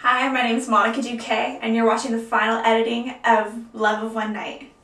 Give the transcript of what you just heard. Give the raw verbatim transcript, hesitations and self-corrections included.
Hi, my name is Monica Duque, and you're watching the final editing of Love of One Night.